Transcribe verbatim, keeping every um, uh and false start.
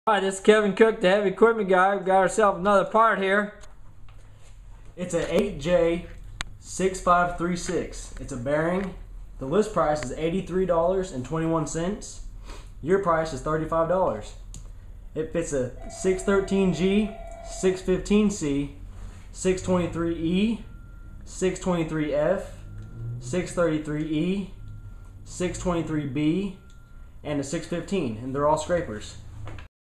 Alright, this is Kevin Cook, the heavy equipment guy. We've got ourselves another part here. It's an eight J six five three six. It's a bearing. The list price is eighty-three dollars and twenty-one cents. Your price is thirty-five dollars. It fits a six thirteen G, six fifteen C, six twenty-three E, six twenty-three F, six thirty-three E, six twenty-three B, and a six fifteen, and they're all scrapers.